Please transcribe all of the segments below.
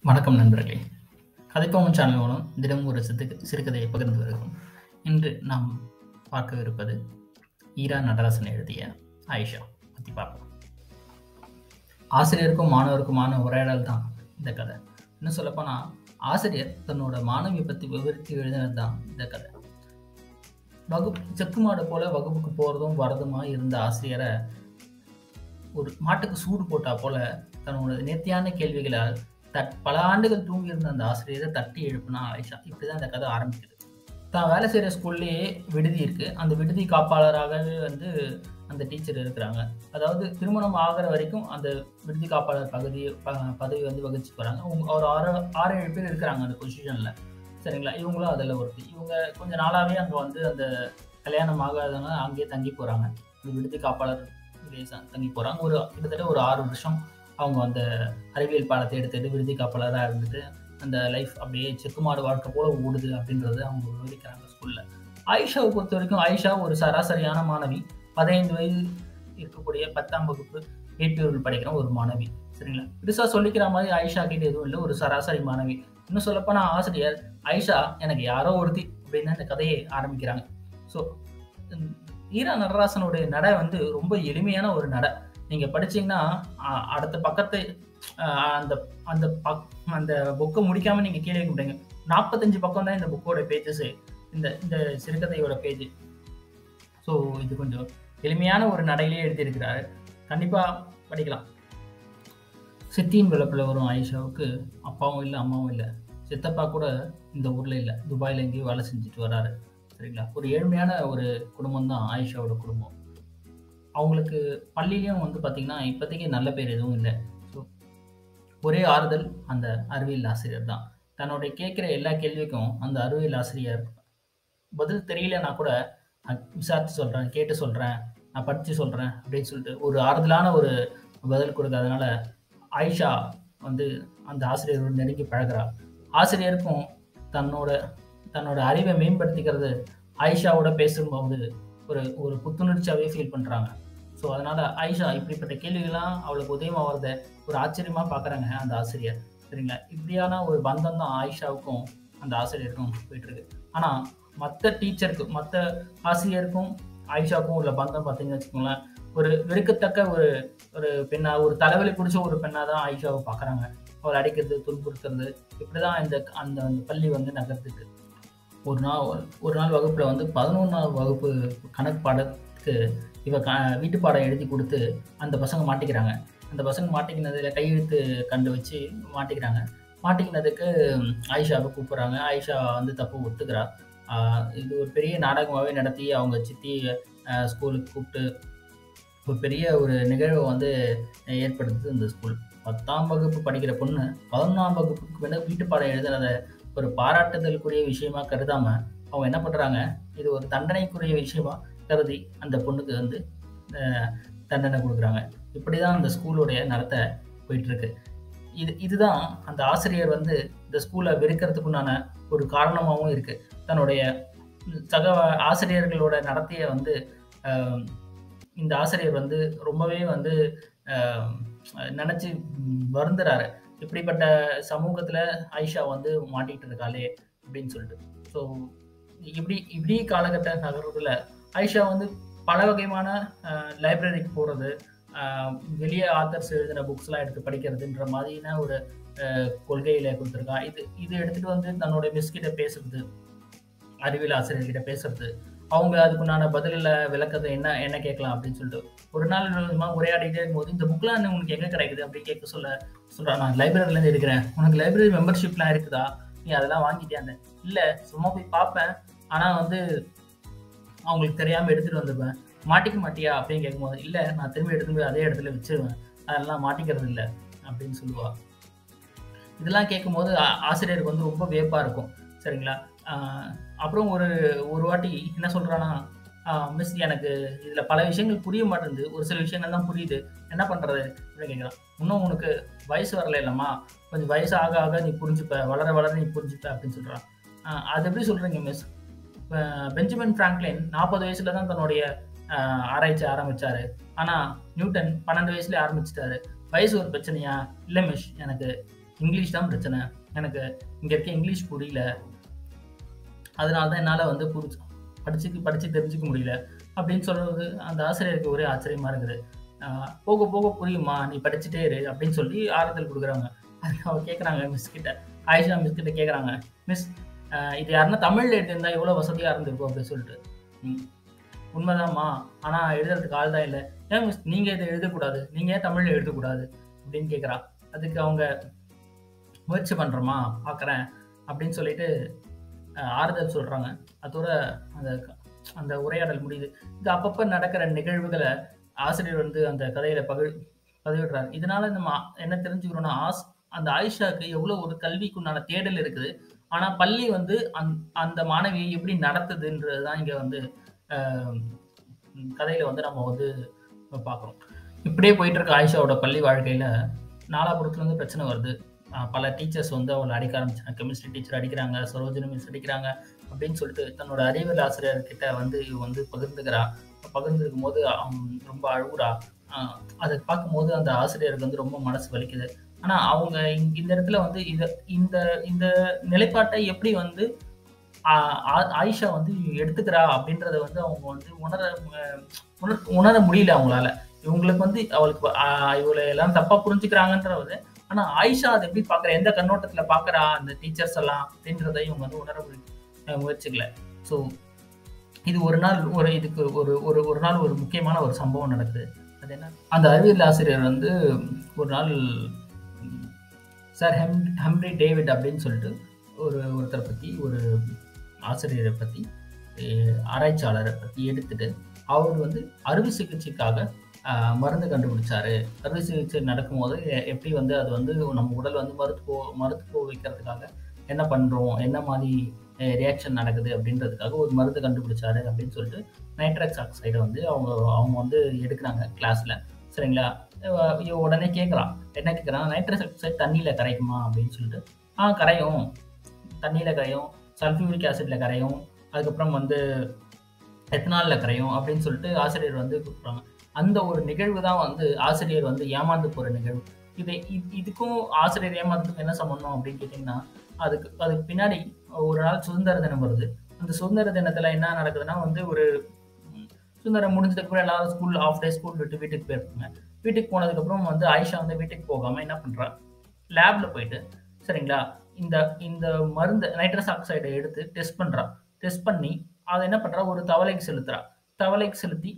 வணக்கம் நண்பர்களே. கதைப்போம் சேனல் மூலம் தினமும் ஒரு சிறுகதையை பகிர்ந்து வருகிறோம். இன்று நாம் பார்க்கவிருப்பது ஈரா நடராசன் எழுதிய ஆயிஷா பற்றி பார்ப்போம். ஆசிரியருக்கும் மாணவருக்குமான உரையாடல் தான் இந்த கதை. இன்னும் சொல்லப்போனால் ஆசிரியர் தன்னோட மாணவியை பற்றி விவரித்து எழுதினது தான் இந்த கதை. செக்குமாடு போல வகுப்புக்கு போகிறதும் வரதுமா இருந்த ஆசிரியரை ஒரு மாட்டுக்கு சூடு போட்டா போல தன்னோட நேர்த்தியான கேள்விகளால் பல ஆண்டுகள் தூங்கியிருந்த அந்த ஆசிரியரை தட்டி எழுப்புனா ஆயிஷா. இப்படிதான் இந்த கதை ஆரம்பிக்குது. தான் வேலை செய்கிற ஸ்கூல்லேயே விடுதி இருக்கு. அந்த விடுதி காப்பாளராகவே அந்த டீச்சர் இருக்கிறாங்க. அதாவது திருமணம் ஆகிற வரைக்கும் அந்த விடுதி காப்பாளர் பதவி வகிச்சு போறாங்க. ஒரு 6-7 பேர் இருக்கிறாங்க அந்த பொசிஷன்ல. சரிங்களா? இவங்களும் அதில் ஒருத்தி. இவங்க கொஞ்ச நாளாவே அங்கே அந்த கல்யாணம் ஆகாதவங்க அங்கேயே தங்கி போறாங்க. அந்த விடுதி காப்பாளர் தங்கி போறாங்க. கிட்டத்தட்ட ஒரு 6 வருஷம் அவங்க அந்த அறிவியல் பாடத்தை எடுத்துட்டு விடுதி காப்பாளராக இருந்துட்டு அந்த லைஃப் அப்படியே செக்குமாடு வாழ்க்கை போல ஓடுது அப்படின்றது அவங்க விவரிக்கிறாங்க ஸ்கூல்ல. ஆயிஷாவை பொறுத்த வரைக்கும் ஆயிஷா ஒரு சராசரியான மாணவி. 15 வயது இருக்கக்கூடிய 10ஆம் வகுப்பு ஏபியூரில் படிக்கிற ஒரு மாணவி. சரிங்களா? பெருசா சொல்லிக்கிற மாதிரி ஆயிஷா கிட்ட எதுவும் இல்லை. ஒரு சராசரி மாணவி. இன்னும் சொல்லப்போனா ஆசிரியர் ஆயிஷா எனக்கு யாரோ ஒருத்தி அப்படின்னு அந்த கதையை ஆரம்பிக்கிறாங்க. ஸோ ஈரா நடராசனுடைய நடை ரொம்ப எளிமையான ஒரு நடை. நீங்க படிச்சீங்கன்னா அடுத்த பக்கத்தை அந்த புக்கை முடிக்காம நீங்க கீழே வைக்க முடியுங்க. 45 பக்கம் தான் இந்த புக்கோட பேஜஸ், இந்த சிறுகதையோட பேஜ். ஸோ இது கொஞ்சம் எளிமையான ஒரு நடையிலே எழுதியிருக்கிறாரு. கண்டிப்பா படிக்கலாம். சித்தியின் விளப்பில் வரும் ஆயிஷாவுக்கு அப்பாவும் இல்லை, அம்மாவும் இல்லை. சித்தப்பா கூட இந்த ஊர்ல இல்லை, துபாயில எங்கேயும் வேலை செஞ்சுட்டு வராரு. சரிங்களா? ஒரு ஏழ்மையான ஒரு குடும்பம் தான் ஆயிஷாவோட குடும்பம். அவங்களுக்கு பள்ளியிலையும் பார்த்தீங்கன்னா இப்போதைக்கு நல்ல பேர் எதுவும் இல்லை. ஸோ ஒரே ஆறுதல் அந்த அறிவியல் ஆசிரியர் தான். தன்னுடைய கேட்குற எல்லா கேள்விக்கும் அந்த அறிவியல் ஆசிரியர் பதில் தெரியலன்னா கூட நான் விசாரித்து சொல்கிறேன், கேட்டு சொல்கிறேன், நான் படித்து சொல்கிறேன் அப்படின்னு சொல்லிட்டு ஒரு ஆறுதலான ஒரு பதில் கொடுக்காதனால ஆயிஷா அந்த ஆசிரியரோடு நெருங்கி பழகிறாள். ஆசிரியருக்கும் தன்னோட அறிவை மேம்படுத்திக்கிறது ஆயிஷாவோட பேசும்போது ஒரு புத்துணர்ச்சியாகவே ஃபீல் பண்ணுறாங்க. ஸோ அதனால் ஆயிஷா இப்படிப்பட்ட கேள்விகள்லாம் அவளுக்கு உதயமாகிறத ஒரு ஆச்சரியமாக பார்க்குறாங்க அந்த ஆசிரியர். சரிங்களா? இப்படியான ஒரு பந்தம் தான் ஆயிஷாவுக்கும் அந்த ஆசிரியருக்கும் போயிட்டுருக்கு. ஆனால் மற்ற ஆசிரியருக்கும் ஆயிஷாவுக்கும் உள்ள பந்தம் பார்த்தீங்கன்னு வச்சுக்கோங்களேன், ஒரு வெறுக்கத்தக்க ஒரு பெண்ணா, ஒரு தலைவலி பிடிச்ச ஒரு பெண்ணாக தான் ஆயிஷாவை பார்க்குறாங்க. அவளை அடிக்கிறது, துன்புறுத்துறது, இப்படி தான் அந்த பள்ளி நகர்த்துக்கு. ஒரு நாள் வகுப்பில் 11ஆம் வகுப்பு கணக்கு பாடத்துக்கு வீட்டு பாடம் எழுதி கொடுத்து அந்த பசங்க மாட்டிக்கிறாங்க. அந்த பசங்க மாட்டிக்கினதில் கையெழுத்து கண்டு வச்சு மாட்டிக்கிறாங்க. மாட்டிக்கினதுக்கு ஆயிஷாவை கூப்பிட்றாங்க. ஆயிஷா தப்பு ஒத்துக்கிறா. இது ஒரு பெரிய நாடகமாகவே நடத்தி அவங்க சித்தி ஸ்கூலுக்கு கூப்பிட்டு ஒரு பெரிய ஒரு நிகழ்வை ஏற்படுத்துது இந்த ஸ்கூல். 10ஆம் வகுப்பு படிக்கிற பொண்ணு 11ஆம் வகுப்புக்கு வீட்டு பாடம் எழுதுனதை ஒரு பாராட்டுதலுக்குரிய விஷயமா கருதாம அவங்க என்ன பண்றாங்க, இது ஒரு தண்டனைக்குரிய விஷயமா கருதி அந்த பொண்ணுக்கு தண்டனை கொடுக்குறாங்க. இப்படிதான் அந்த ஸ்கூலுடைய நடத்தை போயிட்டு இருக்கு. இதுதான் அந்த ஆசிரியர் இந்த ஸ்கூலை வெறுக்கிறதுக்குண்டான ஒரு காரணமாகவும் இருக்கு. தன்னுடைய சக ஆசிரியர்களோட நடத்தைய இந்த ஆசிரியர் ரொம்பவே நினைச்சு வருந்துறாரு. இப்படிப்பட்ட சமூகத்துல ஆயிஷா மாட்டிட்டு இருக்காளே அப்படின்னு சொல்லிட்டு. ஸோ இப்படி காலகட்ட நகரத்துல ஆயிஷா பல வகையான லைப்ரரிக்கு போறது, வெளியே ஆத்தர்ஸ் எழுதின புக்ஸ்லாம் எடுத்து படிக்கிறதுன்ற மாதிரியான ஒரு கொள்கையில கொடுத்துருக்கா. இது எடுத்துட்டு தன்னோட மிஸ் கிட்ட பேசுறது, அறிவியல் ஆசிரியர்கிட்ட பேசுறது, அவங்க அதுக்குண்டான பதிலில் விளக்கத்தை என்ன கேட்கலாம் அப்படின்னு சொல்லிட்டு ஒரு நாள் உரையாடிட்டே இருக்கும்போது இந்த புக்லாம் உனக்கு எங்கே கிடைக்குது அப்படின்னு கேட்க சொல்கிறேன். நான் லைப்ரரியிலேருந்து எடுக்கிறேன். உனக்கு லைப்ரரி மெம்பர்ஷிப்லாம் இருக்குதா? நீ அதெல்லாம் வாங்கிட்டியான்னு? இல்லை, சும்மா போய் பார்ப்பேன், ஆனால் அவங்களுக்கு தெரியாமல் எடுத்துகிட்டு வந்துடுவேன். மாட்டிக்க மாட்டியா அப்படின்னு கேட்கும்போது, இல்லை, நான் திரும்பி எடுத்துட்டு போய் அதே இடத்துல வச்சிருவேன், அதெல்லாம் மாட்டிக்கிறது இல்லை அப்படின்னு சொல்லுவா. இதெல்லாம் கேட்கும்போது ஆசிரியருக்கு ரொம்ப வியப்பாக இருக்கும். சரிங்களா? அப்புறம் ஒரு வாட்டி என்ன சொல்கிறான்னா, மிஸ் எனக்கு இதில் பல விஷயங்கள் புரிய மாட்டேங்குது, ஒரு சில விஷயங்கள் தான் புரியுது, என்ன பண்ணுறது அப்படின்னு கேட்குறான். இன்னும் உனக்கு வயசு வரல இல்லைம்மா, கொஞ்சம் வயசு ஆக ஆக நீ புரிஞ்சுப்ப, வளர வளர நீ புரிஞ்சுப்ப அப்படின்னு சொல்கிறான். அது எப்படி சொல்கிறீங்க மிஸ்? பெஞ்சமின் பிராங்க்லின் 40 வயசுல தான் தன்னுடைய ஆராய்ச்சி ஆரம்பித்தார். ஆனால் நியூட்டன் 12 வயசுலேயே ஆரம்பிச்சிட்டாரு. வயசு ஒரு பிரச்சனையா? இல்லை மிஸ், எனக்கு இங்கிலீஷ் தான் பிரச்சனை. எனக்கு இங்க இருக்க இங்கிலீஷ் புரியல. அதனால தான் என்னால வந்து படிச்சு தெரிஞ்சுக்க முடியல. அப்படின்னு சொல்றது அந்த ஆசிரியருக்கு ஒரே ஆச்சரியமா இருக்குது. போக போக புரியும்மா, நீ படிச்சுட்டே இரு அப்படின்னு சொல்லி ஆறுதல் குடுக்குறாங்க. அதுக்கு அவ கேட்குறாங்க மிஸ் கிட்ட. ஆயிஷா மிஸ் கிட்ட கேட்குறாங்க. மிஸ் இது யாருன்னா தமிழ்ல எழுதியிருந்தா எவ்வளோ வசதியா இருந்திருக்கும் அப்படின்னு சொல்லிட்டு. ம். உண்மைதாம்மா. ஆனா எழுதுறதுக்கு ஆள் தான் இல்ல. ஏன் மிஸ் நீங்க இத எழுதக்கூடாது? நீங்க ஏன் தமிழ்ல எழுதக்கூடாது? அப்படின்னு கேட்கிறா. அதுக்கு அவங்க முயற்சி பண்றேம்மா, பார்க்குறேன் அப்படின்னு சொல்லிட்டு ஆறுதல் சொல்றாங்க. அதோட அந்த அந்த உரையாடல் முடியுது. இது அப்பப்ப நடக்கிற நிகழ்வுகள ஆசிரியர் வந்து அந்த கதையில பதிவிடுறாரு. இதனால நம்ம என்ன தெரிஞ்சுக்கிறோம்னா, அந்த ஆயிஷாக்கு எவ்வளோ ஒரு கல்விக்குண்டான தேடல் இருக்குது. ஆனா பள்ளி வந்து அந்த மாணவியை எப்படி நடத்துதுன்றது தான் இங்க வந்து அ கதையில வந்து நம்ம வந்து பார்க்குறோம். இப்படியே போயிட்டு இருக்க ஆயிஷாவோட பள்ளி வாழ்க்கையில நாலாபுறத்துலேருந்து பிரச்சனை வருது. பல டீச்சர்ஸ் வந்து அவள அடிக்க ஆரம்பிச்சாங்க. கெமிஸ்ட்ரி டீச்சர் அடிக்கிறாங்க, சரோஜினி மிஸ் அடிக்கிறாங்க அப்படின்னு சொல்லிட்டு தன்னோட அறிவியல் ஆசிரியர் கிட்ட வந்து இவ வந்து பகிர்ந்துக்கிறா. பகிர்ந்துக்கும்போது ரொம்ப அழுகுறா. அ அத பார்க்கும்போது அந்த ஆசிரியருக்கு வந்து ரொம்ப மனசு வலிக்குது. ஆனா அவங்க இந்த இடத்துல வந்து இந்த இந்த நிலைப்பாட்டை எப்படி வந்து ஆ ஆயிஷா வந்து எடுத்துக்கிறா அப்படின்றத வந்து அவங்க வந்து உணர முடியல அவங்களால. இவங்களுக்கு வந்து அவளுக்கு இவள எல்லாரும் தப்பா புரிஞ்சுக்கிறாங்கன்றது. ஆனா ஆயிஷா அத எப்படி பார்க்கிறா? எந்த கண்ணோட்டத்துல பார்க்கிறா அந்த டீச்சர்ஸ் எல்லாம் அப்படின்றத இவங்க வந்து உணர முயற்சிக்கல. ஸோ இது ஒரு நாள் இதுக்கு ஒரு நாள் ஒரு முக்கியமான ஒரு சம்பவம் நடக்குது. அது என்ன? அந்த அறிவியல் ஆசிரியர் வந்து ஒரு நாள் சார் ஹம்ப்ரி டேவிட் அப்படின்னு சொல்லிட்டு ஒருத்தரை பத்தி ஒரு ஆசிரியரை பத்தி ஆராய்ச்சியாளரை பத்தி எடுத்துட்டு அவர் வந்து அறுவை சிகிச்சைக்காக மருந்து கண்டுபிடிச்சாரு. அறுவை சிகிச்சை நடக்கும்போது எப்படி வந்து அது வந்து நம்ம உடல் வந்து மருத்துவ வைக்கிறதுக்காக என்ன பண்றோம், என்ன மாதிரி ரியாக்ஷன் நடக்குது அப்படின்றதுக்காக ஒரு மருந்து கண்டுபிடிச்சாரு அப்படின்னு சொல்லிட்டு நைட்ரஸ் ஆக்சைடை வந்து அவங்க வந்து எடுக்கிறாங்க கிளாஸ்ல. சரிங்களா? இவ உடனே கேட்குறான். என்ன கேட்குறான்? நைட்ரஸ் ஆக்சைடு தண்ணியில கரைக்குமா அப்படின்னு சொல்லிட்டு. கரையும். தண்ணியில கரையும், சல்ஃபியூரிக் ஆசிட்ல கரையும், அதுக்கப்புறம் வந்து எத்தனால்ல கரையும் அப்படின்னு சொல்லிட்டு ஆசிரியர் வந்து கொடுக்குறாங்க. அந்த ஒரு நிகழ்வு தான் வந்து ஆசிரியர் வந்து ஏமாந்து போற நிகழ்வு. இதுக்கும் ஆசிரியர் ஏமாந்ததுக்கும் என்ன சம்பந்தம் அப்படின்னு கேட்டீங்கன்னா, அதுக்கு பின்னாடி ஒரு நாள் சுதந்திர தினம் வருது. அந்த சுதந்திர தினத்துல என்ன நடக்குதுன்னா வந்து ஒரு சுதந்திரம் முடிஞ்சதுக்கு அப்புறம் எல்லாரும் ஆஃப் டே ஸ்கூல் விட்டு வீட்டுக்கு போயிருப்பாங்க. வீட்டுக்கு போனதுக்கப்புறம் வந்து ஆயிஷா வந்து வீட்டுக்கு போகாம என்ன பண்றா, லேப்ல போயிட்டு சரிங்களா, இந்த இந்த மருந்து நைட்ரஸ் ஆக்சைடை எடுத்து டெஸ்ட் பண்றா. டெஸ்ட் பண்ணி அதை என்ன பண்றா, ஒரு தவளைக்கு செலுத்துறா. தவளைக்கு செலுத்தி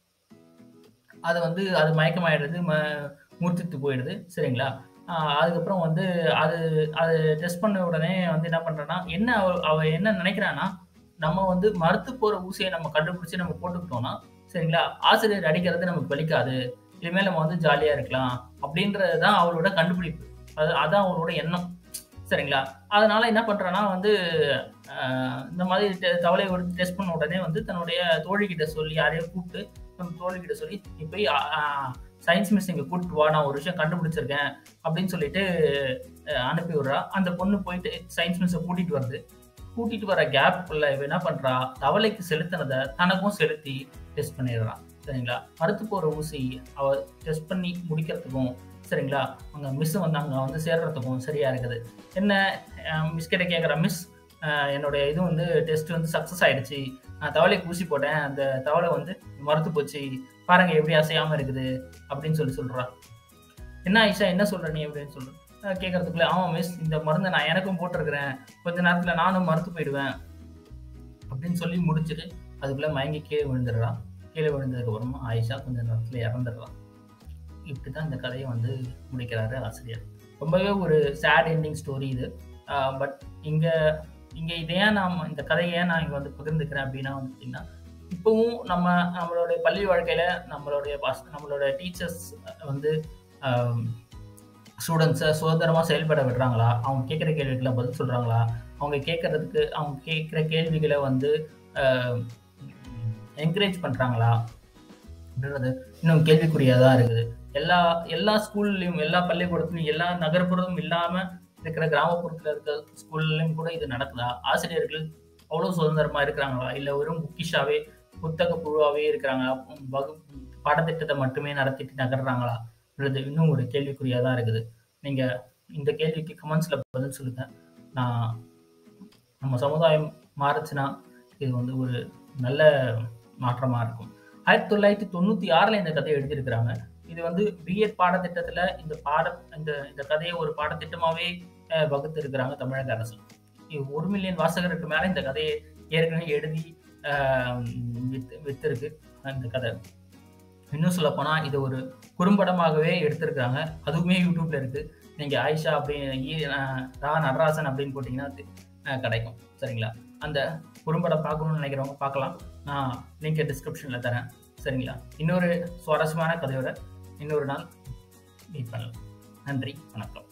அது வந்து அது மயக்கமாயிடுது, மூர்ச்சித்து போயிடுது. சரிங்களா? அதுக்கப்புறம் வந்து அது அது டெஸ்ட் பண்ண உடனே வந்து என்ன பண்றான்னா, அவ என்ன நினைக்கிறான்னா, நம்ம வந்து மரத்து போற ஊசியை நம்ம கண்டுபிடிச்சு நம்ம போட்டுக்கிட்டோம்னா, சரிங்களா, ஆசிரியர் அடிக்கிறது நமக்கு வலிக்காது. இனிமேல் நம்ம வந்து ஜாலியா இருக்கலாம். அப்படின்றது தான் அவளோட கண்டுபிடிப்பு. அதான் அவளோட எண்ணம். சரிங்களா? அதனால என்ன பண்றான்னா வந்து, இந்த மாதிரி தவளைய எடுத்து டெஸ்ட் பண்ண உடனே வந்து தன்னுடைய தோழிகிட்ட சொல்லி, யாரையோ கூப்பிட்டு நம்ம தோழிகிட்ட சொல்லி, "நீ போய் சயின்ஸ் மிஸ் இங்க கூட்டிட்டு வா, நான் ஒரு விஷயம் கண்டுபிடிச்சிருக்கேன்" அப்படின்னு சொல்லிட்டு அனுப்பி விடுறா. அந்த பொண்ணு போயிட்டு சயின்ஸ் மிஸ்ஸ கூட்டிட்டு வருது. கூட்டிட்டு வர கேப்புக்குள்ள இவ என்ன பண்றா, தவளைக்கு செலுத்தினத தனக்கும் செலுத்தி டெஸ்ட் பண்ணிடுறா. சரிங்களா? மரத்து போற ஊசி அவ டெஸ்ட் பண்ணி முடிக்கிறதுக்கும், சரிங்களா, அங்க மிஸ் வந்து அங்க வந்து சேர்றதுக்கும் சரியா இருக்குது. என்ன மிஸ் கிட்ட கேட்குறா, மிஸ் என்னுடைய இது வந்து டெஸ்ட் வந்து சக்ஸஸ் ஆயிடுச்சு. நான் தவளைக்கு ஊசி போட்டேன். அந்த தவளை வந்து மரத்து போச்சு. பாருங்க எப்படி அசையாம இருக்குது அப்படின்னு சொல்றா. என்ன ஆயிஷா என்ன சொல்ற நீ அப்படின்னு சொல்ற. கேட்கறதுக்குள்ள, ஆமா மிஸ், இந்த மருந்தை நான் எனக்கும் போட்டிருக்கிறேன். கொஞ்ச நேரத்துல நானும் மறுத்து போயிடுவேன் அப்படின்னு சொல்லி முடிச்சுட்டு அதுக்குள்ள மயங்கி கீழே விழுந்துடுறா. கீழே விழுந்ததுக்கு அப்புறமா ஆயிஷா கொஞ்ச நேரத்துல இறந்துடுறா. இப்படிதான் இந்த கதையை வந்து முடிக்கிறாரு ஆசிரியர். ரொம்பவே ஒரு சேட் எண்டிங் ஸ்டோரி இது. பட் இங்க இந்த கதையை ஏன் நான் இங்க வந்து பகிர்ந்துக்கிறேன் அப்படின்னா வந்து பார்த்தீங்கன்னா, இப்பவும் நம்மளுடைய பள்ளி வாழ்க்கையில நம்மளோட டீச்சர்ஸ் வந்து ஸ்டூடெண்ட்ஸை சுதந்திரமா செயல்பட விடுறாங்களா? அவங்க கேட்குற கேள்விகளை பதில் சொல்றாங்களா? அவங்க கேட்குற கேள்விகளை வந்து என்கரேஜ் பண்றாங்களா? அப்படின்றது இன்னும் கேள்விக்குறியா தான் இருக்குது. எல்லா ஸ்கூல்லையும், எல்லா பள்ளிக்கூடத்துலையும், எல்லா நகர்ப்புறமும் இல்லாம இருக்கிற கிராமப்புறத்துல இருக்க ஸ்கூல்லையும் கூட இது நடக்குதா? ஆசிரியர்கள் அவ்வளவு சுதந்திரமா இருக்கிறாங்களா? இல்ல வெறும் புக்கிஷாவே, புத்தக புழுவாவே இருக்கிறாங்க, பாடத்திட்டத்தை மட்டுமே நடத்திட்டு நகர்றாங்களா? இன்னும் ஒரு கேள்விக்குறியா தான் இருக்குது. நீங்க இந்த கேள்விக்கு கமெண்ட்ஸ்ல பதில் சொல்லுங்க. நான் நம்ம சமுதாயம் மாறுச்சுன்னா, இது வந்து ஒரு நல்ல மாற்றமா இருக்கும். 1996ல இந்த கதைய எழுதியிருக்கிறாங்க. இது வந்து பிஎட் பாடத்திட்டத்துல இந்த இந்த கதைய ஒரு பாடத்திட்டமாவே வகுத்திருக்கிறாங்க தமிழக அரசு. 1,000,000 வாசகருக்கு மேல இந்த கதைய ஏற்கனவே எழுதி அ வித்திருக்கு அந்த கதை. இன்னும் சொல்லப்போனா, இத ஒரு குறும்படமாகவே எடுத்திருக்காங்க. அதுவுமே YouTubeல இருக்கு. நீங்க ஆயிஷா ரா நடராசன் அப்படின்னு போட்டீங்கன்னா கிடைக்கும். சரிங்களா? அந்த குறும்படம் பார்க்கணும்னு நினைக்கிறவங்க பார்க்கலாம். நான் லிங்க் டிஸ்கிரிப்ஷன்ல தரேன். சரிங்களா? இன்னொரு சுவாரஸ்யமான கதையோட இன்னொரு நாள் மீட் பண்ணலாம். நன்றி, வணக்கம்.